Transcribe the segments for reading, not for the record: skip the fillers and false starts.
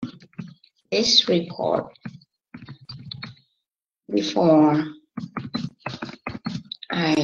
this report before I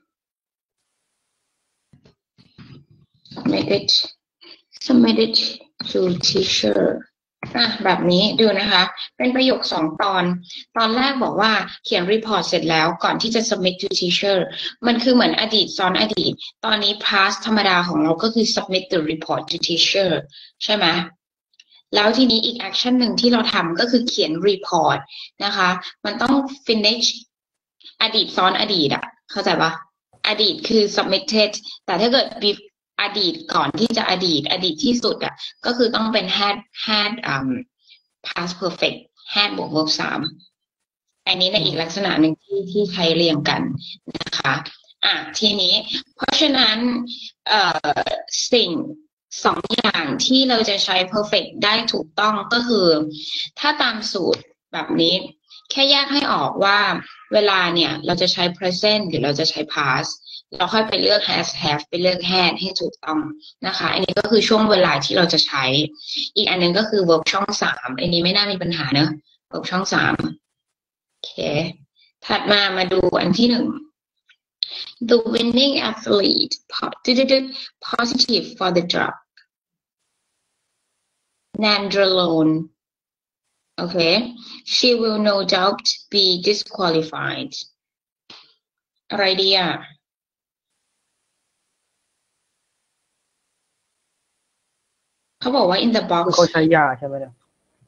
submit it to teacher แบบนี้ดูนะคะเป็นประโยค2 ตอนแรกบอกว่าเขียน report เสร็จแล้วก่อนที่จะ submit to teacher มันคือเหมือนอดีตซ้อนอดีตตอนนี้ past ธรรมดาของเราก็คือ submit the report to teacher ใช่ไหมแล้วทีนี้อีก action หนึ่งที่เราทำก็คือเขียน report นะคะมันต้อง finish อดีตซ้อนอดีตอะเข้าใจปะอดีตคือ submitted แต่ถ้าเกิดอดีตก่อนที่จะอดีตที่สุดอ่ะก็คือต้องเป็น had past perfect had บวก verb 3อันนี้ในอีกลักษณะหนึ่งที่ใช้เรียงกันนะคะทีนี้เพราะฉะนั้นสิ่ง2 อย่างที่เราจะใช้ perfect ได้ถูกต้องก็คือถ้าตามสูตรแบบนี้แค่แยกให้ออกว่าเวลาเนี่ยเราจะใช้ present หรือเราจะใช้ past เราค่อยไปเลือก has have ไปเลือก had ให้ถูกต้องนะคะอันนี้ก็คือช่วงเวลาที่เราจะใช้อีกอันนึงก็คือ verb ช่อง3อันนี้ไม่น่ามีปัญหาเนอะ verb ช่อง3โอเคถัดมาดูอันที่1 the winning athlete positive for the drug nandrolone okay she will no doubt be disqualified อะไรดีอ่ะเขาบอกว่า in the box เขาใช้ยาใช่ไหมเนี่ย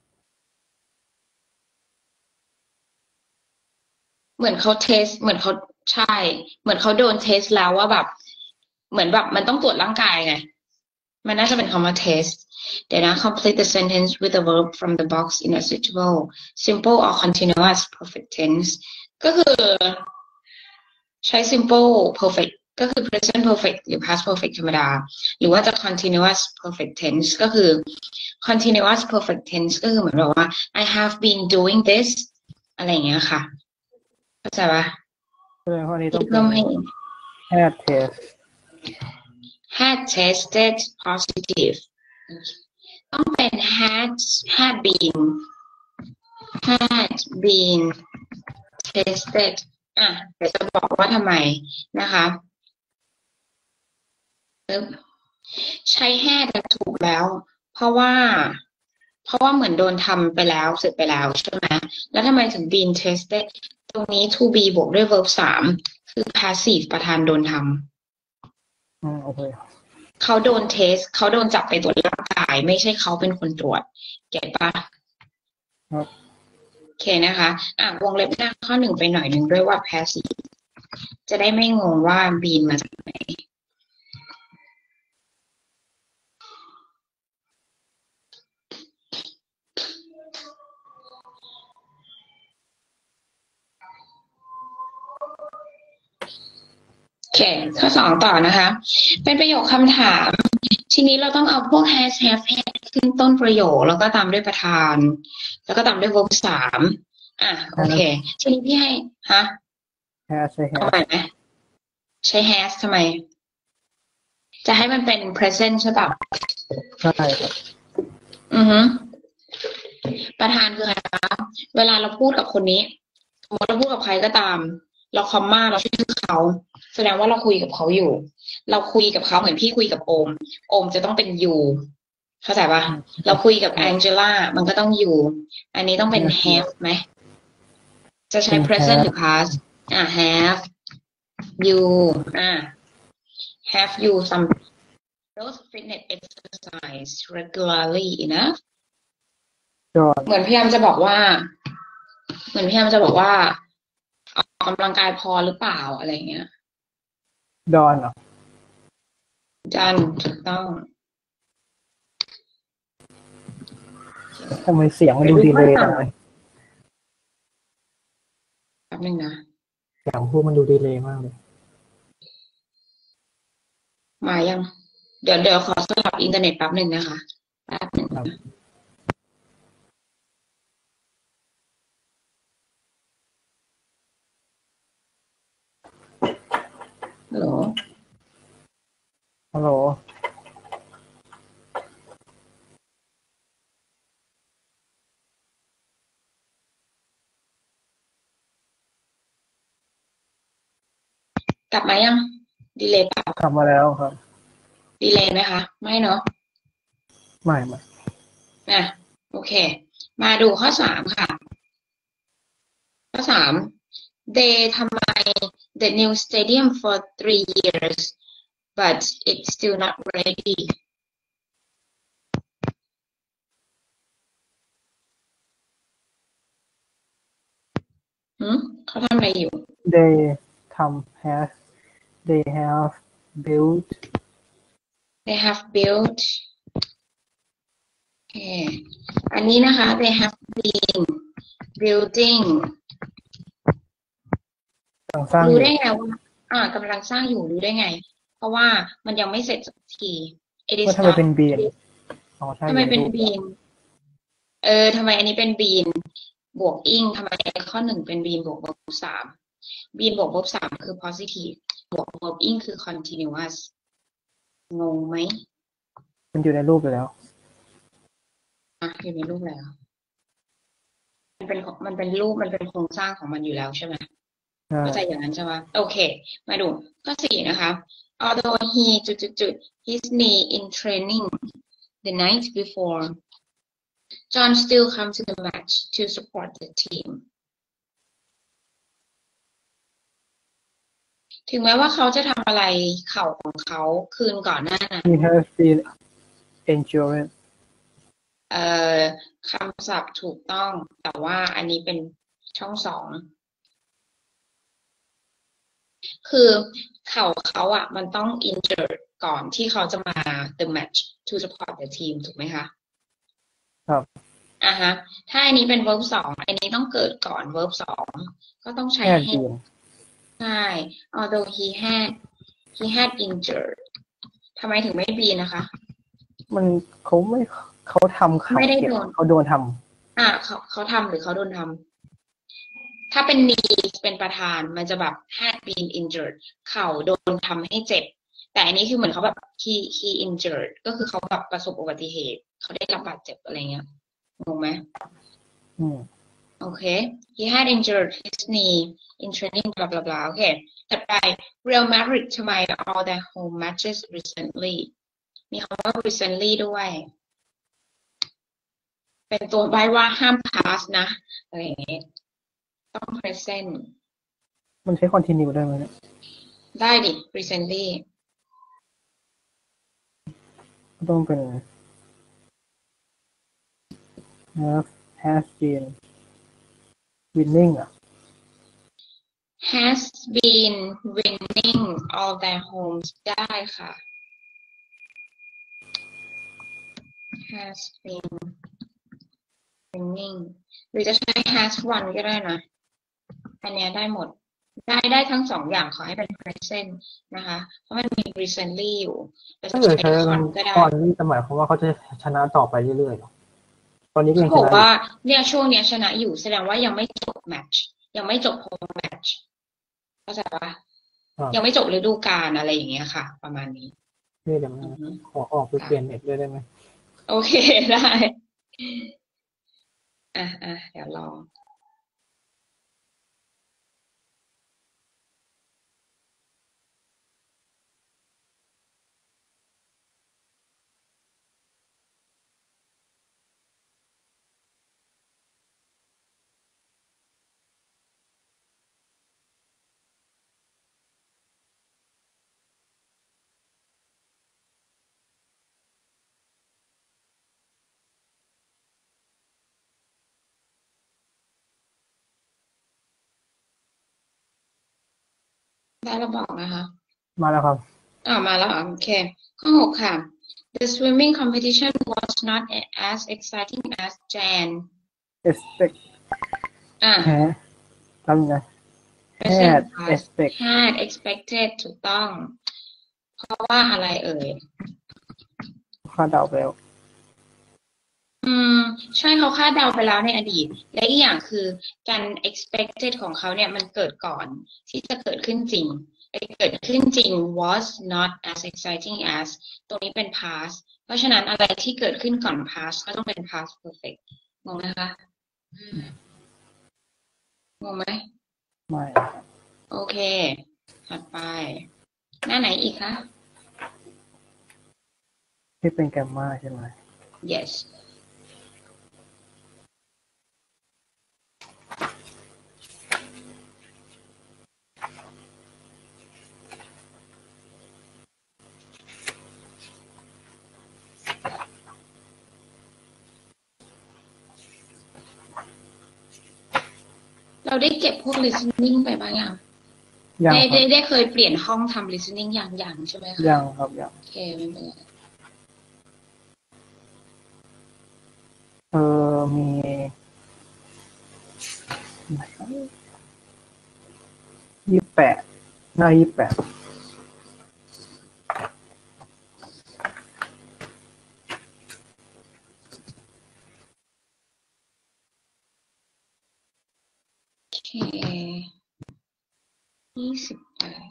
เหมือนเขาเทสเหมือนเขาใช่เหมือนเขาโดนเทสแล้วว่าแบบเหมือนแบบมันต้องตรวจร่างกายไงมันน่าจะเป็นคำว่า test เดี๋ยวนะ complete the sentence with a verb from the box in a suitable simple or continuous perfect tense ก็คือใช้ simple perfect ก็คือ present perfect หรือ past perfect ธรรมดาหรือว่าจะ continuous perfect tense ก็คือ continuous perfect tense ก็คือเหมือนแบบว่า I have been doing this อะไรอย่างเงี้ยค่ะเข้าใจปะแสดงว่านี้ต้องเป็น had test had tested positive ต้องเป็น had been tested เดี๋ยวจะบอกว่าทำไมนะคะใช้ had ถูกแล้วเพราะว่าเหมือนโดนทำไปแล้วเสร็จไปแล้วใช่ไหมแล้วทำไมถึง been tested ตรงนี้ to be บวกด้วย verb 3คือ passive ประธานโดนทำโอเคเขาโดนเทสเขาโดนจับไปตรวจร่างกายไม่ใช่เขาเป็นคนตรวจเก็ตปะครับโอเคนะคะวงเล็บหน้าข้อ1ไปหน่อยนึงด้วยว่า passive จะได้ไม่งงว่า been มาจากไหนโอเคข้อ2ต่อนะคะเป็นประโยคคำถามทีนี้เราต้องเอาพวก has have had ขึ้นต้นประโยคแล้วก็ตามด้วยประธานแล้วก็ตามด้วย verb 3โอเคทีนี้พี่ให้ has ใช้เอาใหม่ไหมใช้ has ทำไมจะให้มันเป็น present ใช่ป่ะใช่ครับประธานคือใครคะเวลาเราพูดกับคนนี้สมมติเราพูดกับใครก็ตามเราคอมมาเราชื่อเขาแสดงว่าเราคุยกับเขาอยู่เราคุยกับเขาเหมือนพี่คุยกับโอมจะต้องเป็น you เข้าใจปะเราคุยกับแองเจล่ามันก็ต้อง you อันนี้ต้องเป็น have ไหมจะใช้ present หรือ past have you have you some those fitness exercise regularly enough เหมือนพยายามจะบอกว่าออกกำลังกายพอหรือเปล่าอะไรเงี้ยดอนเหรอจันถูกต้องทำไมเสียงมันดูดีเลยจังเลยแป๊บนึงนะเสียงพูดมันดูดีเลยมากเลยมายังเดี๋ยวขอสลับอินเทอร์เน็ตแป๊บนึงนะคะแป๊บนึงฮัลโหลลับมายังดีเลย์เปล่ากลับมาแล้วครับดีเลย์ไหมคะไม่เนาะไม่อ่ะโอเค มาดูข้อสามค่ะ ข้อสาม they ทำไม the new stadium for 3 years but it's still not ready เขาทำอะไรอยู่ they ทำ they have built they have built โอเค อันนี้นะคะ they have been building กำลังสร้างอรู้ยู่ได้ไงว่ากำลังสร้างอยู่รู้ได้ไง เพราะว่ามันยังไม่เสร็จสักที it is ว่าทำไม not เป็นบีนอ๋อใช่ทำไมเป็นอยู่บีนทำไมอันนี้เป็นบีนบวกอิงทำไมข้อหนึ่งเป็นบีนบวกลบสามบีนบวกลบสามคือ positive บวกลบอิงคือ continuous งงไหมมันอยู่ในรูปอยู่แล้วอยู่ในรูปแล้วมันเป็นรูปมันเป็นโครงสร้างของมันอยู่แล้วใช่ไหม เข้าใจอย่างนั้นใช่ไหมโอเค มาดูข้อสี่นะคะ although he his knee in training the night before John still come to the match to support the team ถึงแม้ว่าเขาจะทำอะไรเข่าของเขาคืนก่อนหน้านั้น he has been injured คำศัพท์ถูกต้องแต่ว่าอันนี้เป็นช่องสองคือเข่าเขามันต้อง injured ก่อนที่เขาจะมา the match to support the team ถูกไหมคะครับฮะถ้าอันนี้เป็น verb สองอันนี้ต้องเกิดก่อน verb สองก็ต้องใช้ had had been ใช่ although he had injured ทำไมถึงไม่ be นะคะเขาทำเขาไม่ได้เจ็บโดนเขาโดนทเขาทำหรือเขาโดนทำถ้าเป็น knee เป็นประธานมันจะแบบ had been injured เข่าโดนทำให้เจ็บแต่อันนี้คือเหมือนเขาแบบ he injured ก็คือเขาแบบประสบอุบัติเหตุเขาได้รับบาดเจ็บอะไรเงี้ยงงไหมำโอเค he had injured his knee in training blah blah blah โอเคถัดไป Real Madrid ทำไม all their home matches recently มีคำว่า recently ด้วยเป็นตัวใบว่าห้าม pass นะอะไรอย่างเงี้ยต้อง present มันใช้ continue ได้ไหมเนี่ยได้ดิ recently ต้องเป็น has been winning has been winning all their homes ได้ค่ะ has been winning หรือจะใช้ has won ก็ได้นะอันเนี้ยได้หมดได้ทั้งสองอย่างขอให้เป็น present นะคะเพราะมันมี recently อยู่แต่จะถ้าเกิดใช้ใช้ con ก็ได้ตอนนี้จะหมายความว่าเขาจะชนะต่อไปเรื่อยๆหรอตอนนี้ก็ยังเขาชบอกนะว่าเนี่ยช่วงเนี้ยชนะอยู่แสดงว่ายังไม่จบแมตช์ยังไม่จบ home match เข้าใจปะยังไม่จบฤดูกาลอะไรอย่างเงี้ยค่ะ ประมาณนี้นี่เดี๋ยวนะขอออกไปเปลี่ยนเน็ตด้วยได้ไหมโอเคได้เดี๋ยวลองได้แล้วบอกนะคะมาแล้วครับมาแล้วโอเคข้อ6ค่ะ The swimming competition was not as exciting as Jan expect แฮะทำไง present had expect had expected ถูกต้อง เพราะว่าอะไรเอ่ยคาดเดาไปแล้วใช่เขาคาดเดาไปแล้วในอดีต และอีกอย่างคือการ expected ของเขาเนี่ยมันเกิดก่อนที่จะเกิดขึ้นจริงเกิดขึ้นจริง was not as exciting as ตรงนี้เป็น past เพราะฉะนั้นอะไรที่เกิดขึ้นก่อน past ก็ต้องเป็น past perfect งงนะคะงงไหมไม่โอเคถัดไป หน้าไหนอีกคะที่เป็นแกมมาใช่ไหม yes เราได้เก็บพวก listening ไปบ้างยังยังได้ครัได้บได้เคยเปลี่ยนห้องทำ listening อย่างใช่ไหมคะยังครับยังโอเคไม่เป็นไรมี28หน้า28 โอเค28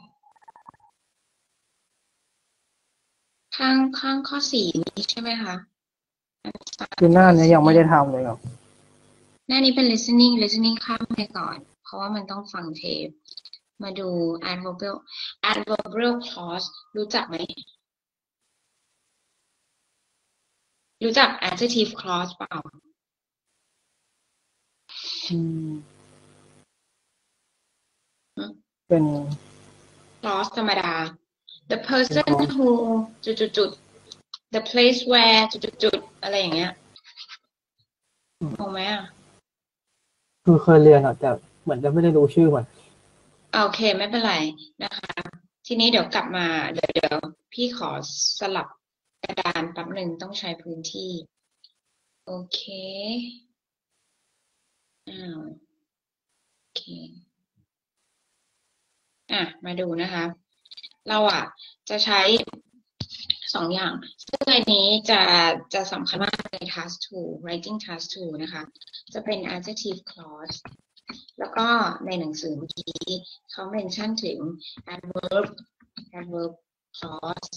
ข้างข้อ4นี้ใช่ไหมคะคือหน้านี้ยังไม่ได้ทำเลยครับหน้านี้เป็น listening ข้ามไปก่อน เพราะว่ามันต้องฟังเทป มาดู adverbial clause รู้จักไหม รู้จัก adjective clause เปล่าเป็น clause ธรรมดา the person who จุด the place where จุดอะไรอย่างเงี้ยงงไหมอ่ะคือเคยเรียนอ่ะแต่เหมือนจะไม่ได้รู้ชื่อมันโอเคไม่เป็นไรนะคะ ทีนี้เดี๋ยวกลับมาเดี๋ยวพี่ขอสลับกระดานแป๊บหนึ่งต้องใช้พื้นที่ โอเคโอเคมาดูนะคะ เราจะใช้2 อย่างซึ่งอันนี้จะสำคัญมากใน task 2 writing task 2 นะคะ จะเป็น adjective clause แล้วก็ในหนังสือเมื่อกี้เขาเมนชั่นถึง adverb clause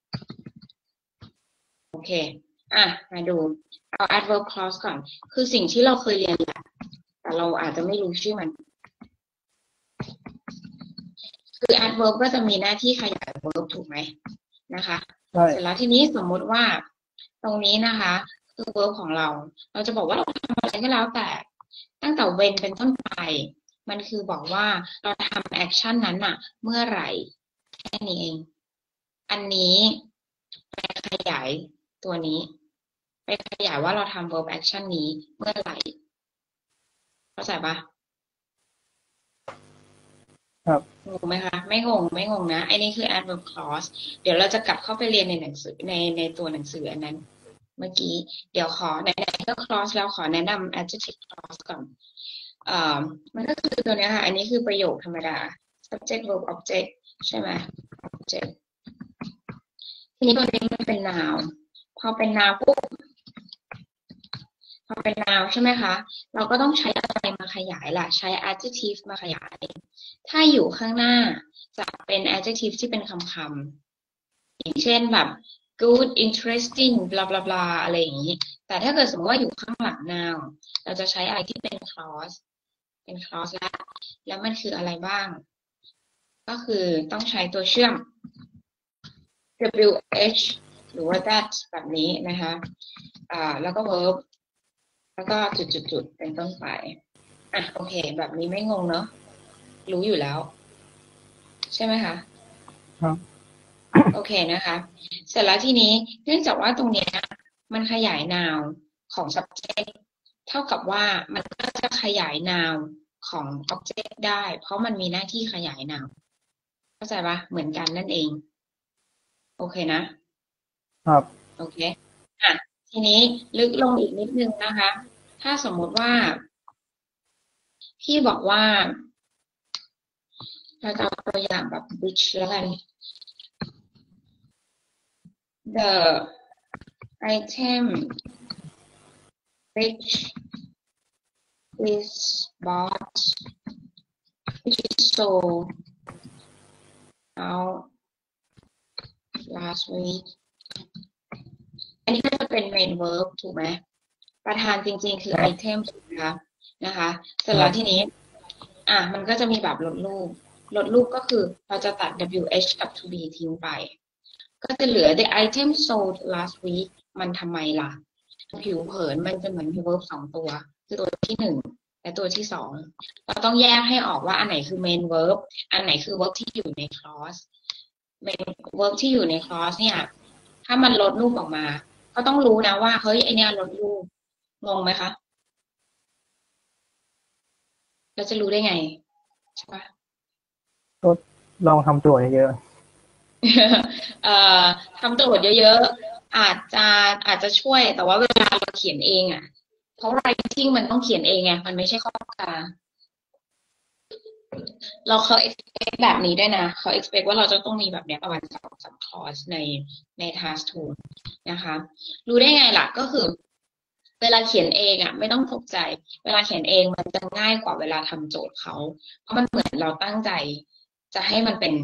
โอเคมาดูเอา adverb clause ก่อนคือสิ่งที่เราเคยเรียนแหละแต่เราอาจจะไม่รู้ชื่อมันคือ adverb ก็จะมีหน้าที่ขยาย verb ถูกไหมนะคะเสร็จแล้วทีนี้สมมติว่าตรงนี้นะคะคือ verb ของเราจะบอกว่าเราทำอะไรก็แล้วแต่ตั้งแต่ when เป็นต้นไปมันคือบอกว่าเราทำ action นั้นเมื่อไหร่แค่นี้เองอันนี้ไปขยายตัวนี้ไปขยายว่าเราทำ verb action นี้เมื่อไหร่เข้าใจปะครับงงไหมคะไม่งงนะไอ้นี่คือ adverb clause เดี๋ยวเราจะกลับเข้าไปเรียนในหนังสือในตัวหนังสืออันนั้นเมื่อกี้เดี๋ยวขอไหนๆก็ clause แล้วขอแนะนำ adjective clause ก่อนมันก็คือตัวนี้ค่ะอันนี้คือประโยคธรรมดา subject verb object ใช่ไหม object ทีนี้ตัวนี้มันเป็น noun พอเป็น noun ปุ๊บพอเป็น noun ใช่ไหมคะเราก็ต้องใช้อะไรมาขยายล่ะใช้ adjective มาขยายถ้าอยู่ข้างหน้าจะเป็น adjective ที่เป็นคำอย่างเช่นแบบ good interesting blah blah blah อะไรอย่างนี้แต่ถ้าเกิดสมมติว่าอยู่ข้างหลัง noun เราจะใช้อะไรที่เป็น clause แล้วมันคืออะไรบ้างก็คือต้องใช้ตัวเชื่อม wh หรือว่า that แบบนี้นะคะแล้วก็ verb แล้วก็จุดเป็นต้นไปโอเคแบบนี้ไม่งงเนาะรู้อยู่แล้วใช่ไหมคะครับโอเคนะคะเสร็จแล้วทีนี้เนื่องจากว่าตรงเนี้ยมันขยาย noun ของ subject เท่ากับว่ามันก็จะขยาย noun ของ object ได้เพราะมันมีหน้าที่ขยาย noun เข้าใจปะเหมือนกันนั่นเองโอเคนะครับโอเคทีนี้ลึกลงอีกนิดนึงนะคะถ้าสมมุติว่าพี่บอกว่าเราจะเอาตัวอย่างแบบ which แล้วกัน the item which is bought which is sold out last week อันนี้ก็จะเป็น main verb ถูกไหมประธานจริงๆคือ item ถูกไหมคะนะคะเสร็จแล้วทีนี้มันก็จะมีแบบลดรูปลดรูปก็คือเราจะตัด WH กับ to be ทิ้งไปก็จะเหลือ the item sold last week มันทำไมล่ะผิวเผินมันจะเหมือนมี verb 2 ตัวคือตัวที่1และตัวที่2เราต้องแยกให้ออกว่าอันไหนคือ main verb อันไหนคือ verb ที่อยู่ใน clause main verb ที่อยู่ใน clause เนี่ยถ้ามันลดรูปออกมาก็ต้องรู้นะว่าเฮ้ยไอเนี้ยลดรูปงงไหมคะเราจะรู้ได้ไงใช่ปะก็ลองทำตัวเยอะทำโจทย์เยอะๆอาจจะช่วยแต่ว่าเวลาเราเขียนเองอ่ะเพราะ writing มันต้องเขียนเองไงมันไม่ใช่ข้อความเราเขา expect แบบนี้ด้วยนะเขา expect ว่าเราจะต้องมีแบบเนี้ยประมาณ2-3 clause ใน task 2นะคะ รู้ได้ไงล่ะก็คือเวลาเขียนเองอ่ะไม่ต้องตกใจเวลาเขียนเองมันจะง่ายกว่าเวลาทำโจทย์เขาเพราะมันเหมือนเราตั้งใจจะให้มันเป็น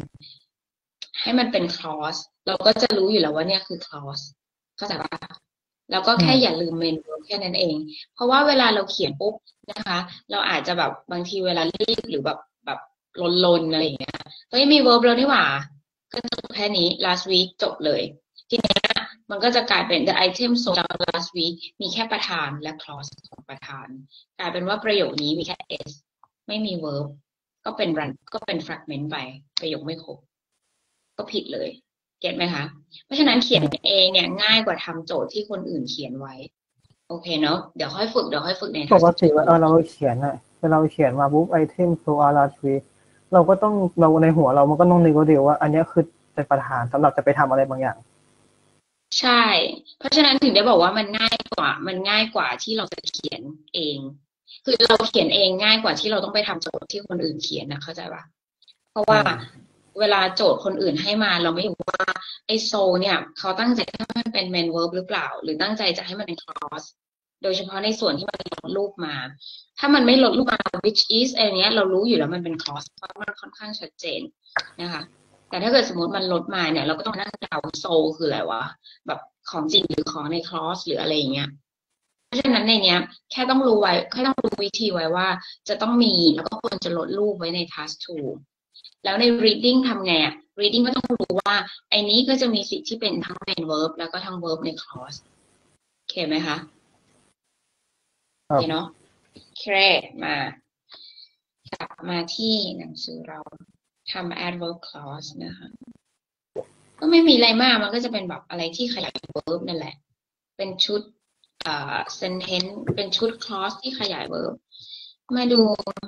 clause เราก็จะรู้อยู่แล้วว่าเนี่ยคือ clause เข้าใจปะแล้วก็แค่อย่าลืม main verb แค่นั้นเองเพราะว่าเวลาเราเขียนปุ๊บนะคะเราอาจจะแบบบางทีเวลารีบหรือแบบลนอะไรอย่างเงี้ยเฮ้ยมี verb แล้วนี่หว่าก็จบแค่นี้ last week จบเลยทีเนี้ยมันก็จะกลายเป็น the item sold last week มีแค่ประธานและ clause ของประธานกลายเป็นว่าประโยคนี้มีแค่ s ไม่มี verb ก็เป็น fragment ไปประโยคไม่ครบก็ผิดเลยเก็ตไหมคะเพราะฉะนั้นเขียนเองเนี่ยง่ายกว่าทำโจทย์ที่คนอื่นเขียนไว้โอเคเนาะเดี๋ยวค่อยฝึกในปกติว่าเราเขียนอะเวลาเราเขียนมาบุ๊กไอเทมโซอาราทวีเราก็ต้องเราในหัวเรามันก็ต้องนึกเดียวว่าอันนี้คือเป็นประธานสำหรับจะไปทำอะไรบางอย่างใช่เพราะฉะนั้นถึงได้บอกว่ามันง่ายกว่าที่เราจะเขียนเองคือเราเขียนเองง่ายกว่าที่เราต้องไปทำโจทย์ที่คนอื่นเขียนนะเข้าใจปะเพราะว่าเวลาโจทย์คนอื่นให้มาเราไม่รู้ว่าไอโซเนี่ยเขาตั้งใจให้มันเป็น main verb หรือเปล่าหรือตั้งใจจะให้มันเป็น clause โดยเฉพาะในส่วนที่มันลดรูปมาถ้ามันไม่ลดรูปมา which is อะไรเนี้ยเรารู้อยู่แล้วมันเป็น clause เพราะมันค่อนข้างชัดเจนนะคะแต่ถ้าเกิดสมมติมันลดมาเนี่ยเราก็ต้องนั่งเดาโซคืออะไรวะแบบของจริงหรือของใน clause หรืออะไรอย่างเงี้ยเพราะฉะนั้นในเนี้ยแค่ต้องรู้วิธีไว้ว่าจะต้องมีแล้วก็ควรจะลดรูปไว้ใน task 2แล้วใน reading ทำไงอ่ะ reading ก็ต้องรู้ว่าไอ้นี้ก็จะมีสิทธิ์ที่เป็นทั้ง main verb แล้วก็ทั้ง verb ใน clause โอเคไหมคะโอเคเนาะโอเคมากลับมาที่หนังสือเราทำ adverb clause นะคะก็ไม่มีอะไรมากมันก็จะเป็นแบบอะไรที่ขยาย verb นั่นแหละเป็นชุดsentence เป็นชุด clause ที่ขยาย verb มาดู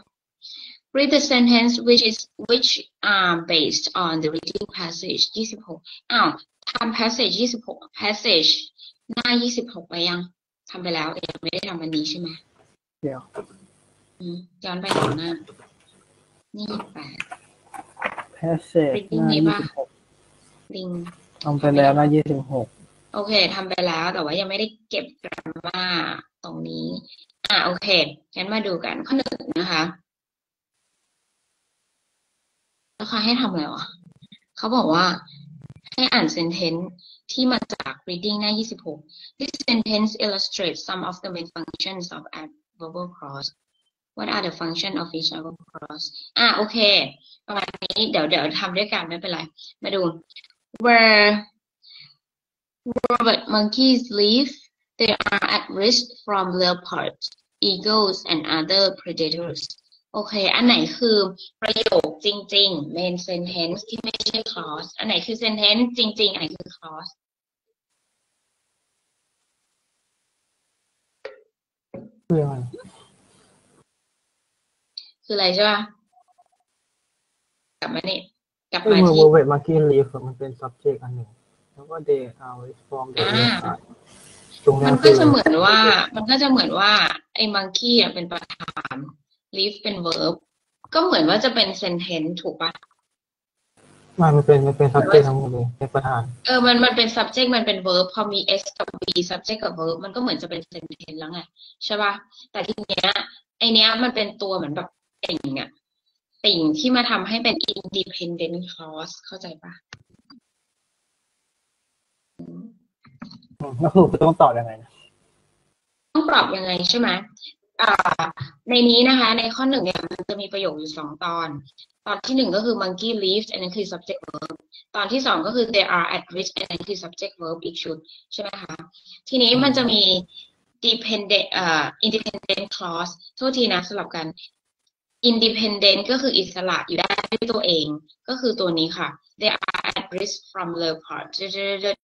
read the sentence which are based on the reading passage 26อ้าวทำ passage 26 passage หน้า26ไปยังทำไปแล้วยังไม่ได้ทำวันนี้ใช่ไหมเดี๋ยวย้อนไปหน้านี่แพสเซจหน้า26 ลิงทำไปแล้วหน้า26 โอเคทำไปแล้วแต่ว่ายังไม่ได้เก็บกราฟมาตรงนี้โอเคงั้นมาดูกันข้อ 1นะคะแล้วเขาให้ทำอะไรวะเขาบอกว่าให้อ่าน sentence ที่มาจาก reading หน้า26 This sentence illustrates some of the main functions of adverbal clause What are the functions of each adverbal clause โอเคประมาณนี้เดี๋ยวทำด้วยกันไม่เป็นไรมาดู Where Robert monkeys live they are at risk from leopards eagles and other predators โอเคอันไหนคือประโยคจริงๆ main sentence ที่ไม่ใช่ clause อันไหนคือ sentence จริงๆอันไหนคือ clause คืออะไรคืออะไรใช่ป่ะกลับมาที่ Robert monkey live มันเป็น subject อันหนึ่งแล้วก็ they are from the leopard มันก็จะเหมือนว่าไอ้ monkey เป็นประธาน live เป็น verb ก็เหมือนว่าจะเป็น sentence ถูกปะมันเป็น subject ทั้งหมดเลยเป็นประธานมันเป็น subject มันเป็น verb พอมี s กับ v subject กับ verb มันก็เหมือนจะเป็น sentence แล้วไงใช่ปะแต่ทีเนี้ยไอเนี้ยมันเป็นตัวเหมือนแบบติ่งที่มาทำให้เป็น independent clause เข้าใจปะแล้วคือต้องตอบยังไงนะต้องปรับยังไงใช่ไหมในนี้นะคะในข้อ 1เนี่ยมันจะมีประโยคอยู่2 ตอนตอนที่หนึ่งก็คือ monkey leaves อันนั้นคือ subject verb ตอนที่สองก็คือ they are at risk อันนั้นคือ subject verb อีกชุดใช่ไหมคะทีนี้มันจะมี dependent independent clause โทษทีนะสลับกัน independent ก็คืออิสระอยู่ได้ด้วยตัวเองก็คือตัวนี้ค่ะ they are at risk from leopard